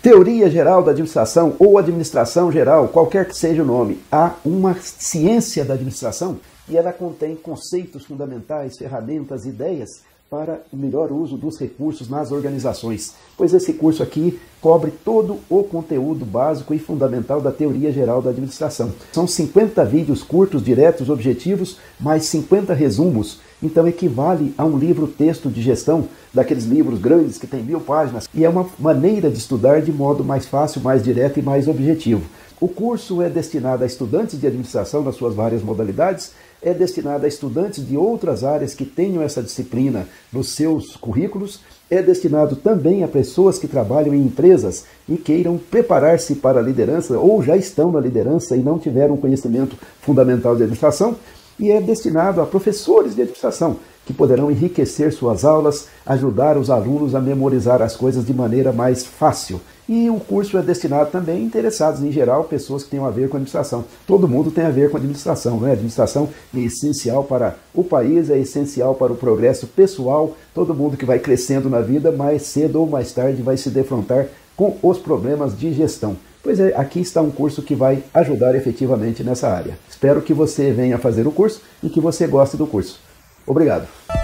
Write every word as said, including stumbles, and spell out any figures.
Teoria Geral da Administração ou Administração Geral, qualquer que seja o nome, há uma ciência da administração e ela contém conceitos fundamentais, ferramentas, ideias para o melhor uso dos recursos nas organizações, pois esse curso aqui cobre todo o conteúdo básico e fundamental da Teoria Geral da Administração. São cinquenta vídeos curtos, diretos, objetivos, mais cinquenta resumos, então equivale a um livro-texto de gestão, daqueles livros grandes que tem mil páginas, e é uma maneira de estudar de modo mais fácil, mais direto e mais objetivo. O curso é destinado a estudantes de administração nas suas várias modalidades, é destinado a estudantes de outras áreas que tenham essa disciplina nos seus currículos, é destinado também a pessoas que trabalham em empresas e queiram preparar-se para a liderança ou já estão na liderança e não tiveram conhecimento fundamental de administração, e é destinado a professores de administração que poderão enriquecer suas aulas, ajudar os alunos a memorizar as coisas de maneira mais fácil. E o curso é destinado também a interessados, em geral, pessoas que tenham a ver com administração. Todo mundo tem a ver com administração, né? A administração é essencial para o país, é essencial para o progresso pessoal. Todo mundo que vai crescendo na vida, mais cedo ou mais tarde, vai se defrontar com os problemas de gestão. Pois é, aqui está um curso que vai ajudar efetivamente nessa área. Espero que você venha fazer o curso e que você goste do curso. Obrigado.